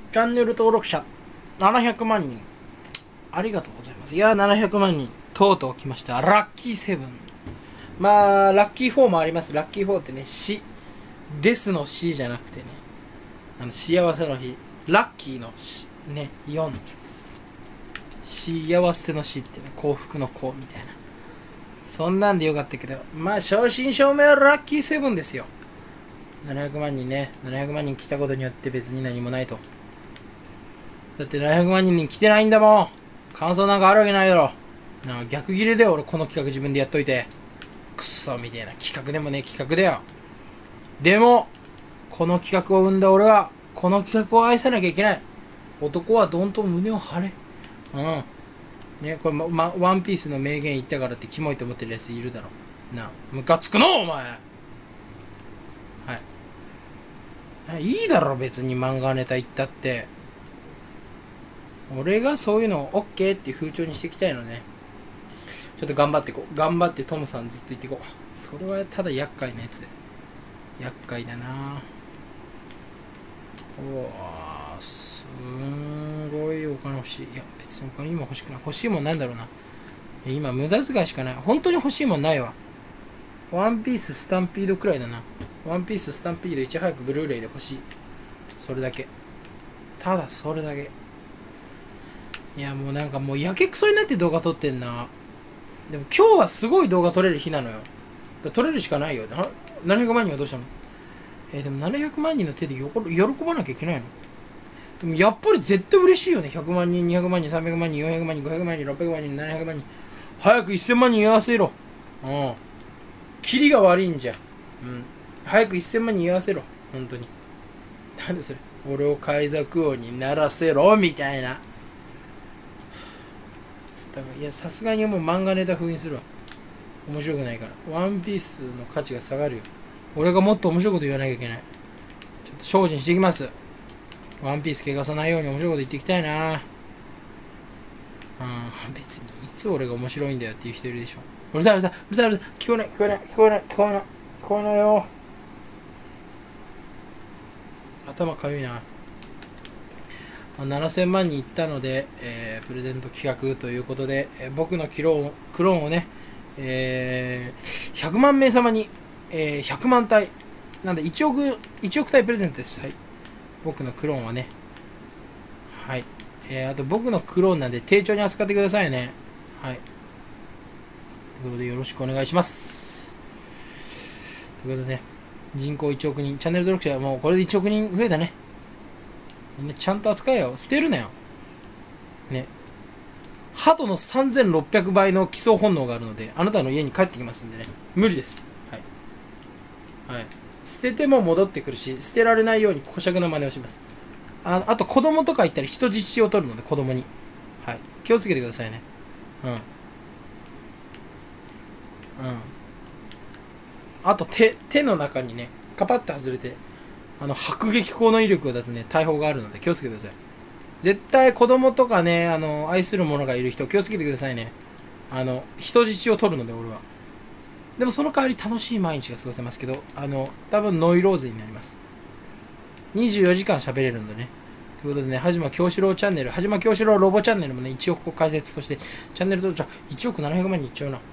チャンネル登録者700万人。ありがとうございます。いや、700万人。とうとう来ました。ラッキーセブン。まあ、ラッキー4もあります。ラッキー4ってね、ですの死じゃなくてね、幸せの日。ラッキーの死。ね、4。幸せの死ってね、幸福の幸みたいな。そんなんでよかったけど、まあ、正真正銘はラッキーセブンですよ。700万人ね。700万人来たことによって別に何もないと。だって700万人に来てないんだもん。感想なんかあるわけないだろ。なんか逆ギレだよ、俺この企画自分でやっといて。くっそみたいな企画でもね、企画だよ。でも、この企画を生んだ俺は、この企画を愛さなきゃいけない。男はどんと胸を張れ。うん。ね、これ、ワンピースの名言言ったからってキモいと思ってるやついるだろ。なあ、ムカつくのお前。はい。いいだろ、別に漫画ネタ言ったって。俺がそういうのを OK っていう風潮にしていきたいのね。ちょっと頑張っていこう。頑張ってトムさんずっと言っていこう。それはただ厄介なやつで。厄介だな。うわー、すんごいお金欲しい。いや、別にお金今欲しくない。欲しいもんなんだろうな。今無駄遣いしかない。本当に欲しいもんないわ。ワンピーススタンピードくらいだな。ワンピーススタンピードいち早くブルーレイで欲しい。それだけ。ただそれだけ。いや、もうなんかもうやけくそになって動画撮ってんな。でも今日はすごい動画撮れる日なのよ。撮れるしかないよ。700万人はどうしたの？でも700万人の手で喜ばなきゃいけないの？でもやっぱり絶対嬉しいよね。100万人、200万人、300万人、400万人、500万人、600万人、700万人。早く1000万人言わせろ。うん。キリが悪いんじゃ。うん。早く1000万人言わせろ。本当に。なんでそれ。俺を海賊王にならせろみたいな。だからいや、さすがにもう漫画ネタ封印するわ。面白くないから。ワンピースの価値が下がるよ。俺がもっと面白いこと言わなきゃいけない。ちょっと精進していきます。ワンピース怪我さないように面白いこと言っていきたいな。別にいつ俺が面白いんだよっていう人いるでしょ。うるさい、聞こえないよ。頭かゆいな。7000万人いったので、プレゼント企画ということで、僕のクローンをね、100万名様に、100万体、なんで1億体プレゼントです。はい。僕のクローンはね。はい。あと僕のクローンなんで丁重に扱ってくださいね。はい。ということでよろしくお願いします。ということでね、人口1億人、チャンネル登録者はもうこれで1億人増えたね。みんなちゃんと扱えよ。捨てるなよ。ね。鳩の3600倍の基礎本能があるので、あなたの家に帰ってきますんでね。無理です。はい。はい。捨てても戻ってくるし、捨てられないように小尺な真似をします。あと子供とか言ったら人質を取るので、子供に。はい。気をつけてくださいね。うん。うん。あと手の中にね、カパッと外れて、迫撃砲の威力を出すね、大砲があるので気をつけてください。絶対子供とかね、愛する者がいる人気をつけてくださいね。人質を取るので俺は。でもその代わり楽しい毎日が過ごせますけど、多分ノイローゼになります。24時間喋れるんでね。ということでね、はじま京志郎チャンネル、はじま京志郎ロボチャンネルもね、1億個解説として、チャンネル登録者1億700万人いっちゃうな。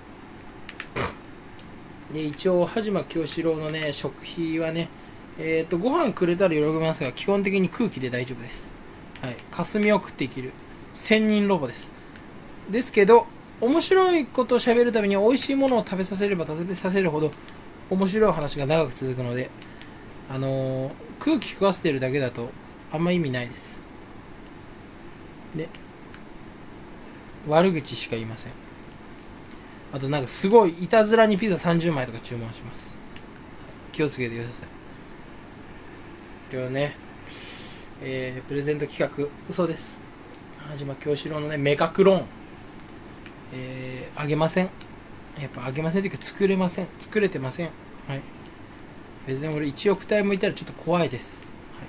で、一応、はじま京志郎のね、食費はね、ご飯くれたら喜びますが、基本的に空気で大丈夫です。はい。霞を食って生きる。千人ロボです。ですけど、面白いことを喋るために美味しいものを食べさせれば食べさせるほど、面白い話が長く続くので、空気食わせてるだけだと、あんま意味ないです。で、悪口しか言いません。あとなんかすごいいたずらにピザ30枚とか注文します。気をつけてください。これはね、プレゼント企画、嘘です。はじま京志郎のね、メカクローン。あげません。やっぱあげませんっていうか作れません。作れてません。はい。別に俺1億体もいたらちょっと怖いです。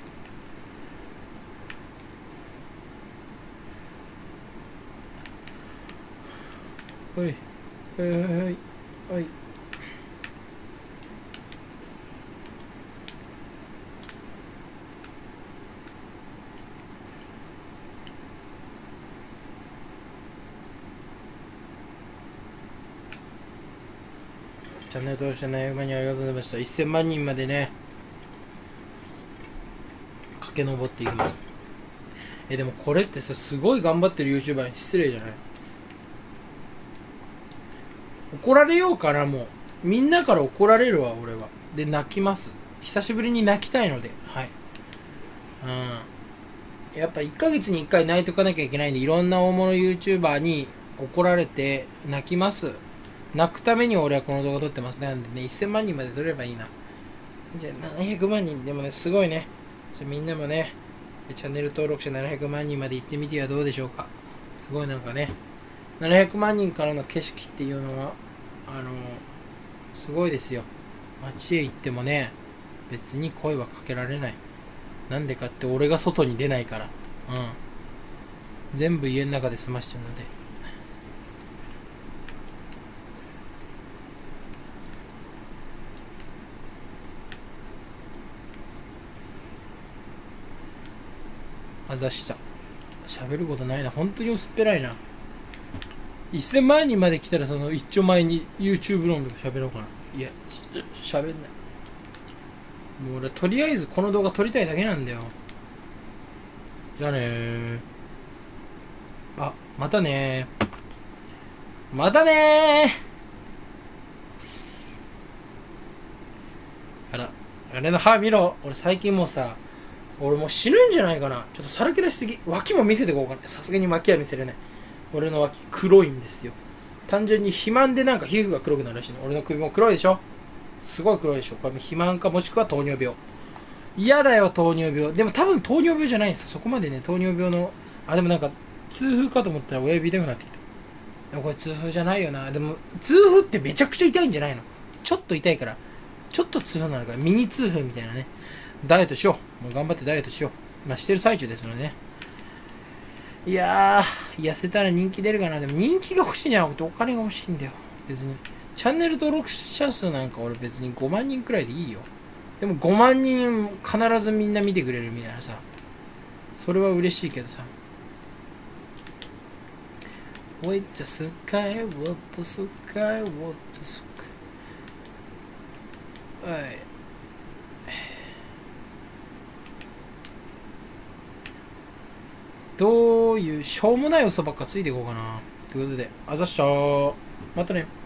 はい。はい。はい。 チャンネル登録者700万人ありがとうございました。1000万人までね、駆け上っていきます。でもこれってさ、すごい頑張ってる YouTuber に失礼じゃない？怒られようかな、もう。みんなから怒られるわ、俺は。で、泣きます。久しぶりに泣きたいので、はい。やっぱ1ヶ月に1回泣いとかなきゃいけないんで、いろんな大物 YouTuber に怒られて泣きます。泣くために俺はこの動画撮ってますね。なんでね、1000万人まで撮ればいいな。じゃあ700万人でもね、すごいね。みんなもね、チャンネル登録者700万人まで行ってみてはどうでしょうか。すごいなんかね、700万人からの景色っていうのは、すごいですよ。街へ行ってもね、別に声はかけられない。なんでかって俺が外に出ないから。全部家の中で済ましてるので。あざした。喋ることないな。本当に薄っぺらいな。1000万人まで来たらその一丁前に YouTube 論とか喋ろうかな。いや、喋んない。もう俺とりあえずこの動画撮りたいだけなんだよ。じゃあねー。あ、またねー。またねー。あれの歯見ろ。俺最近もうさ、俺もう死ぬんじゃないかな。ちょっとさらけ出しすぎ。脇も見せてこうかな。さすがに脇は見せれない。俺の脇黒いんですよ。単純に肥満でなんか皮膚が黒くなるらしいの。俺の首も黒いでしょ。すごい黒いでしょ。これ肥満かもしくは糖尿病。嫌だよ、糖尿病。でも多分糖尿病じゃないんですよ。そこまでね、糖尿病の、でもなんか、痛風かと思ったら親指痛くなってきた。でもこれ痛風じゃないよな。でも、痛風ってめちゃくちゃ痛いんじゃないの？ちょっと痛いから。ちょっと痛風になるから、ミニ痛風みたいなね。ダイエットしよう。もう頑張ってダイエットしよう。してる最中ですのでね。いやー、痩せたら人気出るかな。でも人気が欲しいんじゃなくてお金が欲しいんだよ。別に。チャンネル登録者数なんか俺別に5万人くらいでいいよ。でも5万人必ずみんな見てくれるみたいなさ。それは嬉しいけどさ。With the sky, what the sky, what the sky. はい。どういうしょうもない嘘ばっかついていこうかな。ということで、あざっしゃー。またね。